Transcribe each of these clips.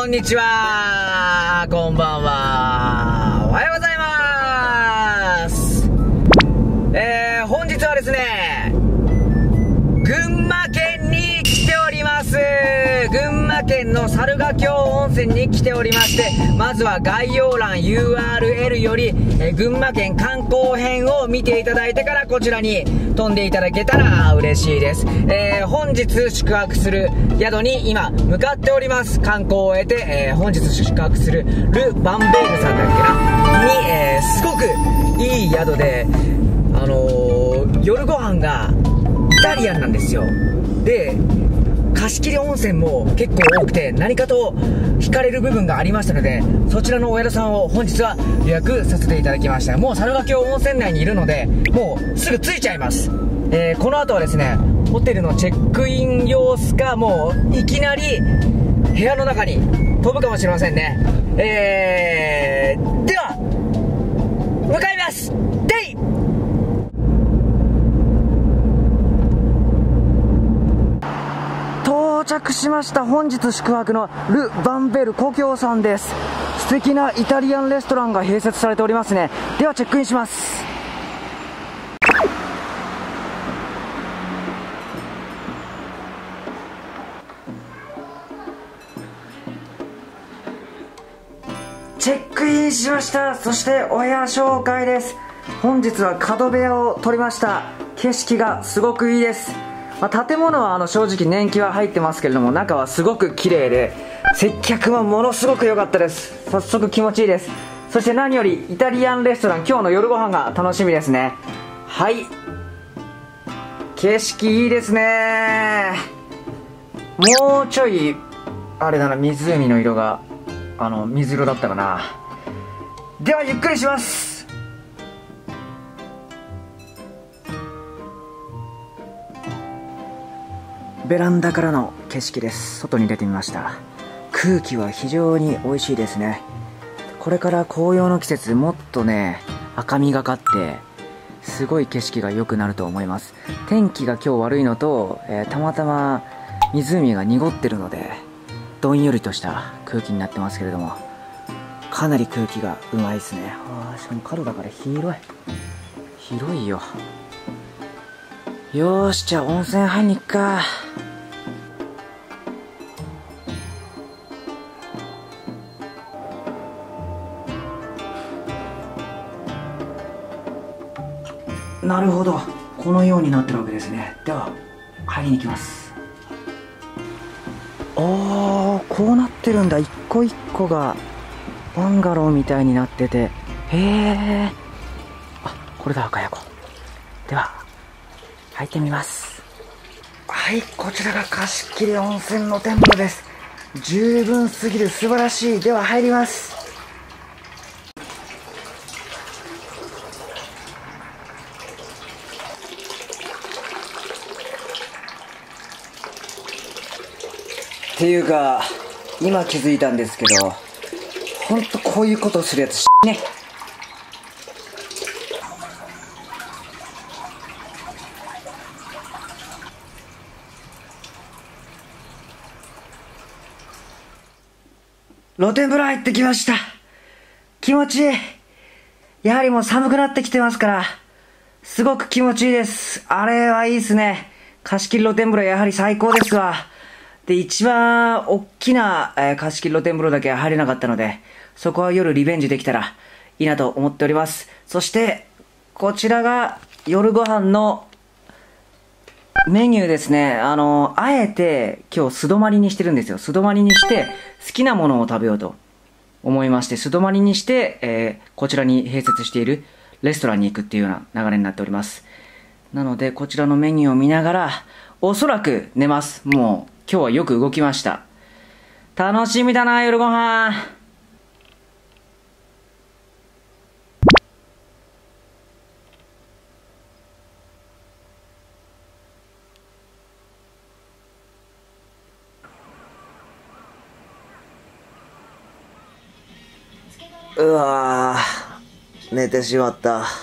んにちは、こんばんは、おはようございます。本日はですね、群馬県に来ております。群馬県の猿ヶ京温泉に来ておりまして、まずは概要欄 URL より、群馬県観光編を見ていただいてからこちらに飛んでいただけたら嬉しいです。本日宿泊する宿に今向かっております。観光を終えて、本日宿泊するル・バンベールさんだっけなに、すごくいい宿で、夜ご飯がイタリアンなんですよ。で、貸切温泉も結構多くて何かと惹かれる部分がありましたので、そちらのお宿さんを本日は予約させていただきました。もう猿ヶ京温泉内にいるのでもうすぐ着いちゃいます。この後はですね、ホテルのチェックイン様子か、もういきなり部屋の中に飛ぶかもしれませんね。では向かいます。デイ到着しました。本日宿泊のル・バンベル故郷さんです。素敵なイタリアンレストランが併設されておりますね。ではチェックインします。チェックインしました。そしてお部屋紹介です。本日は角部屋を取りました。景色がすごくいいです。建物は正直年季は入ってますけれども、中はすごく綺麗で接客もものすごく良かったです。早速気持ちいいです。そして何よりイタリアンレストラン、今日の夜ご飯が楽しみですね。はい、景色いいですね。もうちょいあれだな、湖の色が水色だったかな。ではゆっくりします。ベランダからの景色です。外に出てみました。空気は非常に美味しいですね。これから紅葉の季節、もっとね赤みがかってすごい景色が良くなると思います。天気が今日悪いのと、たまたま湖が濁ってるのでどんよりとした空気になってますけれども、かなり空気がうまいですね。しかも角だから広いよ。よーし、じゃあ温泉入りに行くか。なるほど、このようになってるわけですね。では入りに行きます。こうなってるんだ。一個一個がバンガローみたいになってて、へえ、これだ、赤やこ。では入ってみます。はい、こちらが貸し切り温泉露天風呂です。十分すぎる、素晴らしい。では入ります。っていうか今気づいたんですけど、ほんとこういうことをするやつね。露天風呂入ってきました。気持ちいい。やはりもう寒くなってきてますからすごく気持ちいいです。あれはいいですね。貸し切り露天風呂やはり最高ですわ。で、一番大きな、貸し切り露天風呂だけは入れなかったので、そこは夜リベンジできたらいいなと思っております。そしてこちらが夜ご飯のメニューですね。あえて今日素泊まりにしてるんですよ。素泊まりにして好きなものを食べようと思いまして、素泊まりにして、こちらに併設しているレストランに行くっていうような流れになっております。なのでこちらのメニューを見ながらおそらく寝ます。もう今日はよく動きました。楽しみだな、夜ご飯。うわー、寝てしまった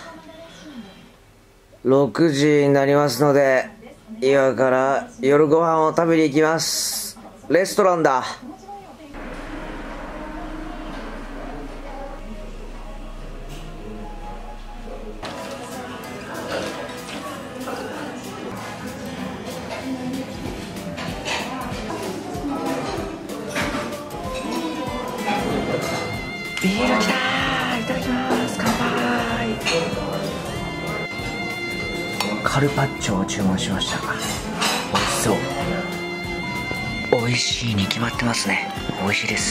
。6時になりますので今から夜ご飯を食べに行きます。レストランだ。 カルパッチョを注文しました。美味しそう。美味しいに決まってますね。美味しいです。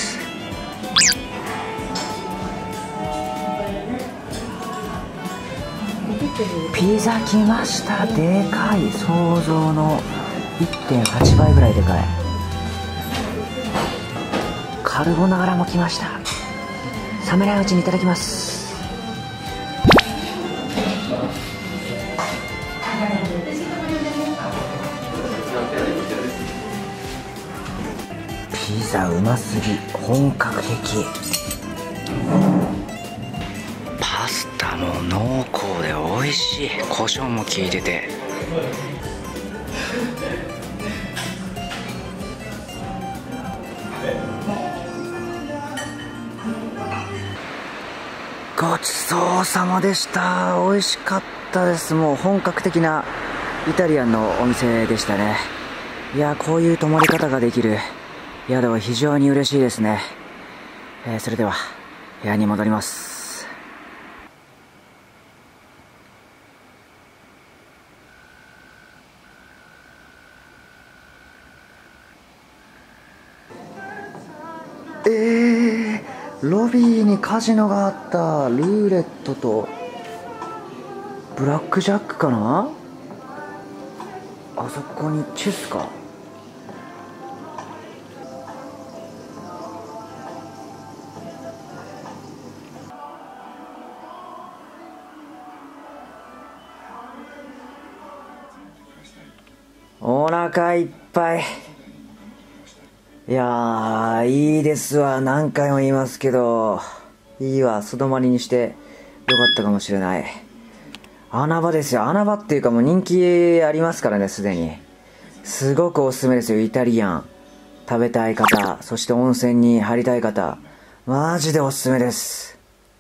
ピザ来ました。でかい。想像の 1.8 倍ぐらいでかい。カルボナーラも来ました。冷めないうちにいただきます。ピザうますぎ。本格的。パスタも濃厚で美味しい。胡椒も効いてて。ごちそうさまでした。美味しかったです。もう本格的なイタリアンのお店でしたね。いや、こういう泊まり方ができる宿は非常に嬉しいですね。それでは部屋に戻ります。ロビーにカジノがあった。ルーレットとブラックジャックかな。あそこにチェスか。お腹いっぱい。いやー、いいですわ。何回も言いますけど、いいわ。素泊まりにしてよかったかもしれない。穴場ですよ。穴場っていうかもう人気ありますからね、すでに。すごくおすすめですよ。イタリアン食べたい方、そして温泉に入りたい方、マジでおすすめです。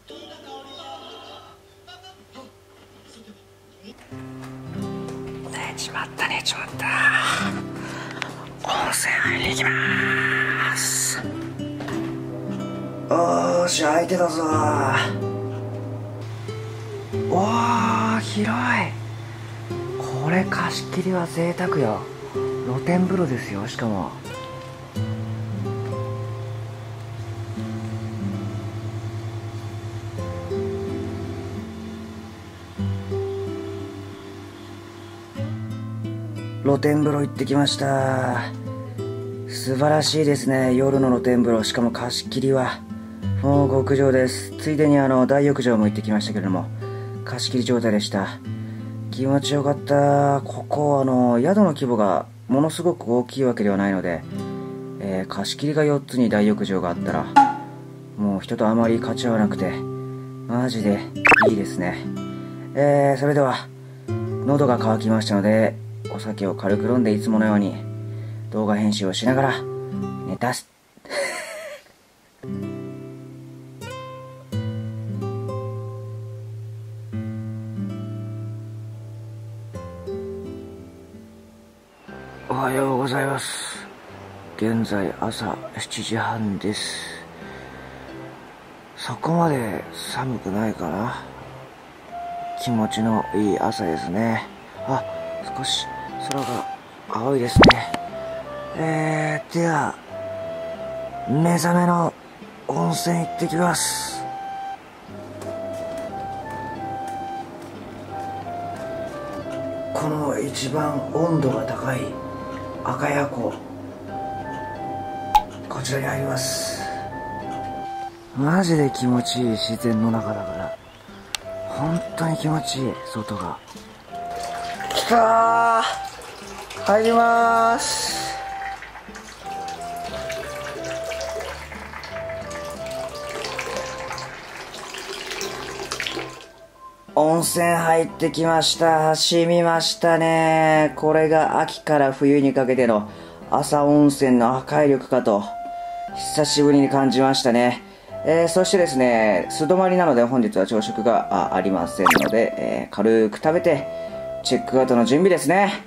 寝ちまった。温泉入りに行きまーす。おーし、空いてたぞー。おー、広い。これ貸し切りは贅沢よ。露天風呂ですよ。しかも露天風呂行ってきました。素晴らしいですね。夜の露天風呂、しかも貸し切りはもう極上です。ついでに大浴場も行ってきましたけれども、貸し切り状態でした。気持ちよかった。ここ宿の規模がものすごく大きいわけではないので、貸し切りが4つに大浴場があったらもう人とあまり勝ち合わなくてマジでいいですね。それでは喉が渇きましたので、お酒を軽く飲んでいつものように動画編集をしながら寝たすおはようございます。現在朝7時半です。そこまで寒くないかな。気持ちのいい朝ですね。あ、少し空が青いですね。では目覚めの温泉行ってきます。この一番温度が高い赤谷湖、こちらに入ります。マジで気持ちいい。自然の中だから本当に気持ちいい。外が来たー。入りまーす。温泉入ってきました。染みましたね。これが秋から冬にかけての朝温泉の破壊力かと久しぶりに感じましたね。そしてですね、素泊まりなので本日は朝食が ありませんので、軽く食べてチェックアウトの準備ですね。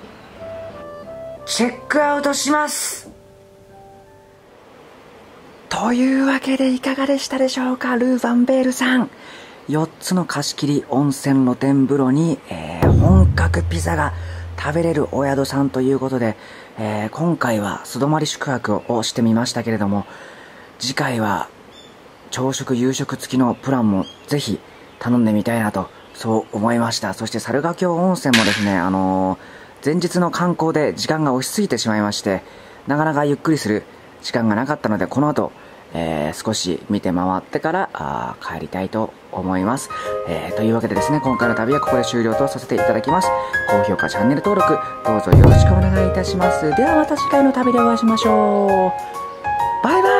チェックアウトします。 というわけでいかがでしたでしょうか、ルー・ヴァンベールさん。4つの貸し切り温泉露天風呂に、本格ピザが食べれるお宿さんということで、今回は素泊まり宿泊をしてみましたけれども、次回は朝食夕食付きのプランもぜひ頼んでみたいなとそう思いました。そして猿ヶ京温泉もですね、前日の観光で時間が押し過ぎてしまいまして、なかなかゆっくりする時間がなかったので、この後、少し見て回ってから帰りたいと思います。というわけでですね、今回の旅はここで終了とさせていただきます。高評価、チャンネル登録、どうぞよろしくお願いいたします。ではまた次回の旅でお会いしましょう。バイバイ。